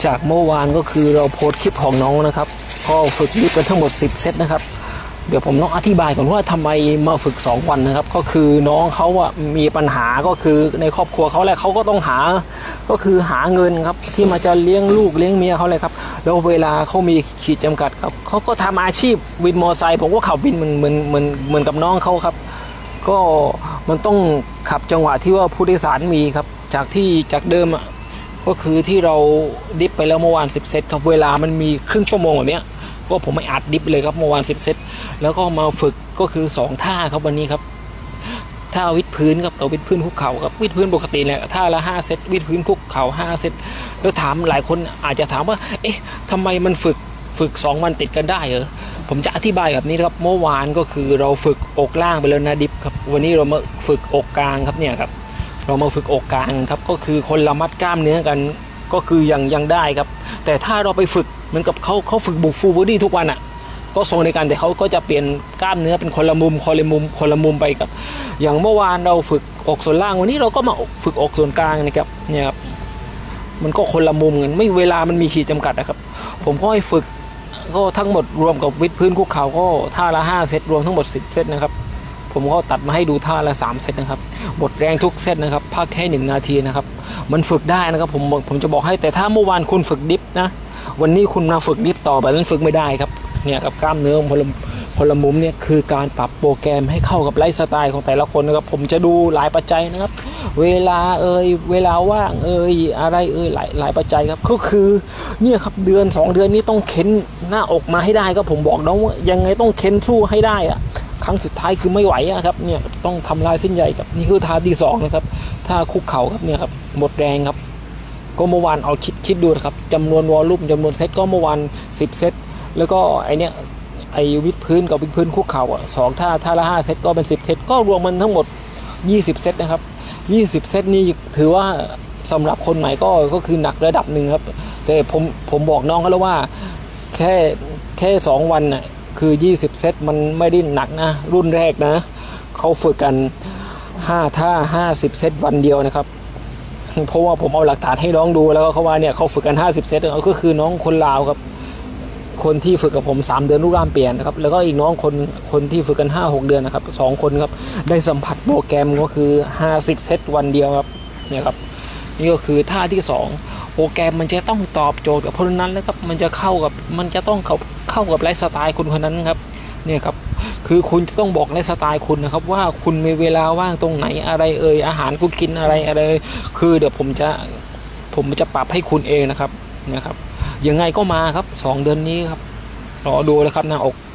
จากเมื่อวานก็คือเราโพสต์คลิปของน้องนะครับก็ฝึกดิฟกันทั้งหมด10เซตนะครับเดี๋ยวผมต้องอธิบายก่อนว่าทำไมมาฝึก2วันนะครับก็คือน้องเขาอะมีปัญหาก็คือในครอบครัวเขาแหละเขาก็ต้องหาก็คือหาเงินครับที่มาจะเลี้ยงลูกเลี้ยงเมียเขาเลยครับแล้วเวลาเขามีขีดจำกัดครับเขาก็ทำอาชีพวินมอไซค์ผมก็ขับวินเหมือนกับน้องเขาครับก็มันต้องขับจังหวะที่ว่าผู้โดยสารมีครับจากเดิมอะก็คือที่เราดิฟไปแล้วเมื่อวาน10เซตครับเวลามันมีครึ่งชั่วโมงแบบเนี้ยก็ผมไม่อัดดิฟเลยครับเมื่อวาน10เซตแล้วก็มาฝึกก็คือ2ท่าครับวันนี้ครับท่าวิดพื้นครับกับวิดพื้นคุกเข่าครับวิดพื้นปกติเนี่ยท่าละ5เซตวิดพื้นคุกเข่า5เซตแล้วถามหลายคนอาจจะถามว่าเอ๊ะทำไมมันฝึก2วันติดกันได้เหรอผมจะอธิบายแบบนี้ครับเมื่อวานก็คือเราฝึกอกล่างไปแล้วนะดิฟครับวันนี้เรามาฝึกอกกลางครับเนี่ยครับเรามาฝึกอกกลางครับก็คือคนละมัดกล้ามเนื้อกันก็คือยังได้ครับแต่ถ้าเราไปฝึกเหมือนกับเขาฝึกบุกฟูลบอดี้ทุกวันอ่ะก็ทรงในการแต่เขาก็จะเปลี่ยนกล้ามเนื้อเป็นคนละมุมไปครับอย่างเมื่อวานเราฝึกอกส่วนล่างวันนี้เราก็มาฝึกอกส่วนกลางนะครับเนี่ยครับมันก็คนละมุมกันไม่เวลามันมีขีดจำกัดนะครับผมก็ให้ฝึกก็ทั้งหมดรวมกับวิดพื้นคุกเข่าก็ท่าละ5เซตรวมทั้งหมด10เซตนะครับผมก็ตัดมาให้ดูท่าละ3เซตนะครับหมดแรงทุกเซตนะครับพักแค่1นาทีนะครับมันฝึกได้นะครับผมจะบอกให้แต่ถ้าเมื่อวานคุณฝึกดิฟนะวันนี้คุณมาฝึกดิฟต่อแบบนั้นฝึกไม่ได้ครับเนี่ยครับกล้ามเนื้อคนละมุมเนี่ยคือการปรับโปรแกรมให้เข้ากับไลฟ์สไตล์ของแต่ละคนนะครับผมจะดูหลายปัจจัยนะครับเวลาเวลาว่างอะไรหลายปัจจัยครับก็คือเนี่ยครับเดือน2เดือนนี้ต้องเค้นหน้าอกมาให้ได้ครับผมบอกน้องว่ายังไงต้องเค้นสู้ให้ได้อะครั้งสุดท้ายคือไม่ไหวครับเนี่ยต้องทำลายเส้นใหญ่ครับนี่คือท่าที่2นะครับท่าคุกเข่าครับเนี่ยครับหมดแรงครับก็เมื่อวานเอาคิดดูนะครับจำนวนวอลลุ่มจำนวนเซตก็เมื่อวาน10เซตแล้วก็ไอวิดพื้นกับวิดพื้นคุกเข่า2ท่าละ5เซตก็เป็น10เซตก็รวมมันทั้งหมด20เซตนะครับ20เซตนี่ถือว่าสำหรับคนใหม่ก็คือหนักระดับหนึ่งครับแต่ผมบอกน้องเขาแล้วว่าแค่2วันน่ะคือ20เซตมันไม่ได้หนักนะรุ่นแรกนะเขาฝึกกัน5ท่า50เซตวันเดียวนะครับเพราะว่าผมเอาหลักฐานให้น้องดูแล้วก็เขาว่าเนี่ยเขาฝึกกัน50เซตก็คือน้องคนลาวครับคนที่ฝึกกับผม3เดือนรูปร่างเปลี่ยนนะครับแล้วก็อีกน้องคนที่ฝึกกัน 5-6 เดือนนะครับ2คนครับได้สัมผัสโปรแกรมก็คือ50เซตวันเดียวครับเนี่ยครับนี่ก็คือท่าที่2โปรแกรมมันจะต้องตอบโจทย์กับคนนั้นแล้วครับมันจะต้องเข้ากับไลฟ์สไตล์คุณคนนั้นครับเนี่ยครับคือคุณจะต้องบอกไลฟ์สไตล์คุณนะครับว่าคุณมีเวลาว่างตรงไหนอะไรอาหารคุณกินอะไรคือเดี๋ยวผมจะปรับให้คุณเองนะครับยังไงก็มาครับ2เดือนนี้ครับรอดูแล้วครับหน้าอก